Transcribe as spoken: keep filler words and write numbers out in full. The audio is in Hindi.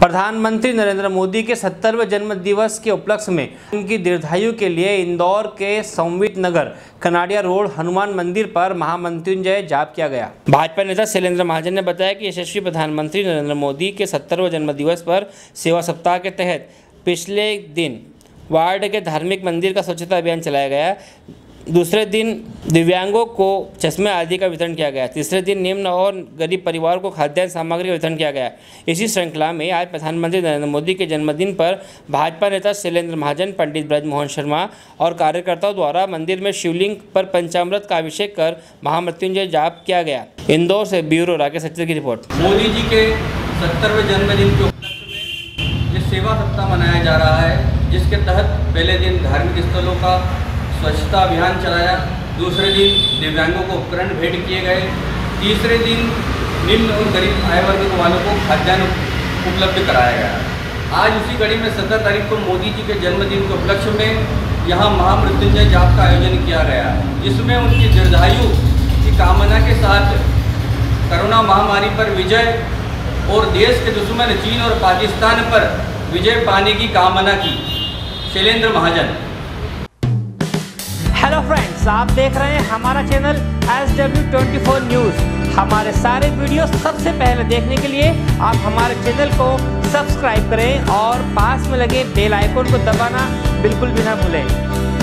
प्रधानमंत्री नरेंद्र मोदी के सत्तरवें जन्म दिवस के उपलक्ष्य में उनकी दीर्घायु के लिए इंदौर के संवित नगर कनाडिया रोड हनुमान मंदिर पर महामृत्युंजय जाप किया गया। भाजपा नेता शैलेंद्र महाजन ने बताया कि यशस्वी प्रधानमंत्री नरेंद्र मोदी के सत्तरवें जन्म दिवस पर सेवा सप्ताह के तहत पिछले दिन वार्ड के धार्मिक मंदिर का स्वच्छता अभियान चलाया गया। दूसरे दिन दिव्यांगों को चश्मे आदि का वितरण किया गया। तीसरे दिन निम्न और गरीब परिवार को खाद्यान्न सामग्री का वितरण किया गया। इसी श्रृंखला में आज प्रधानमंत्री नरेंद्र मोदी के जन्मदिन पर भाजपा नेता शैलेंद्र महाजन, पंडित ब्रजमोहन शर्मा और कार्यकर्ताओं द्वारा मंदिर में शिवलिंग पर पंचामृत का अभिषेक कर महामृत्युंजय जाप किया गया। इंदौर से ब्यूरो राकेश सचिव की रिपोर्ट। मोदी जी के सत्तरवें जन्मदिन के उपलक्ष्य में ये सेवा सप्ताह मनाया जा रहा है, जिसके तहत पहले दिन धार्मिक स्थलों का स्वच्छता अभियान चलाया, दूसरे दिन दिव्यांगों को उपकरण भेंट किए गए, तीसरे दिन निम्न और गरीब आय वर्ग वालों को खाद्यान्न उपलब्ध कराया गया। आज उसी कड़ी में सत्रह तारीख को मोदी जी के जन्मदिन के उपलक्ष्य में यहाँ महामृत्युंजय जाप का आयोजन किया गया, जिसमें उनकी दीर्घायु की कामना के साथ कोरोना महामारी पर विजय और देश के दुश्मन चीन और पाकिस्तान पर विजय पाने की कामना की। शैलेंद्र महाजन। हेलो फ्रेंड्स, आप देख रहे हैं हमारा channel S W twenty four news. हमारे सारे वीडियो सबसे पहले देखने के लिए आप हमारे चैनल को सब्सक्राइब करें और पास में लगे बेल आइकन को दबाना बिल्कुल भी ना भूलें।